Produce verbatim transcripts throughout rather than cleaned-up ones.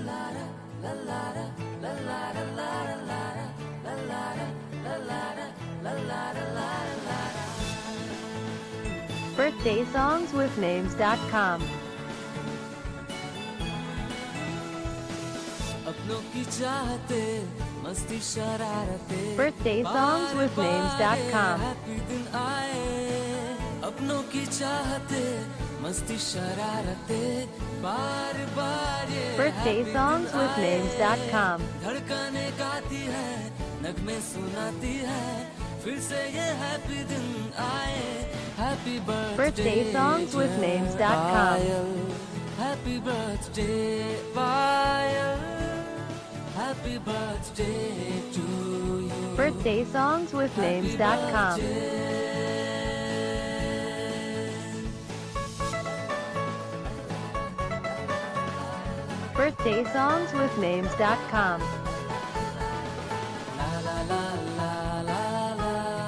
Birthday songs with names dot com. Birthday songs with names dot com. Birthday songs with names dot com. Birthday songs with names dot com. Happy birthday, Payal. Happy birthday to you. Birthday songs with names dot com. Birthday songs with names dot com. La la la la la la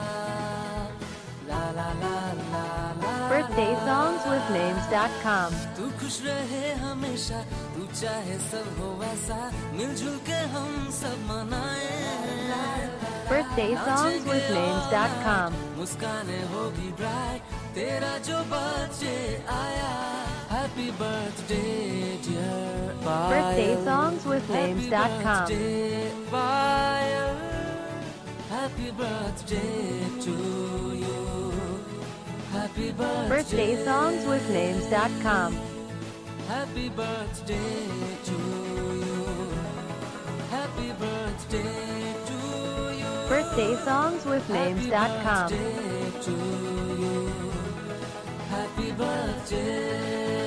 la la la la la. Birthday songs with names dot com. तू खुश रहे हमेशा, तू चाहे सब हो वैसा, मिलजुल के हम सब मनाए. Birthday songs with names dot com. मुस्काने होगी ब्राइट, तेरा जो बर्थडे आया. Happy birthday dear Payal. Birthday songs with names dot com. Happy birthday Payal. Happy birthday to you. Happy birthday. Birthday songs with names dot com. Happy birthday to you. Happy birthday to you. Birthday songs with names dot com. Happy birthday to you. Happy birthday.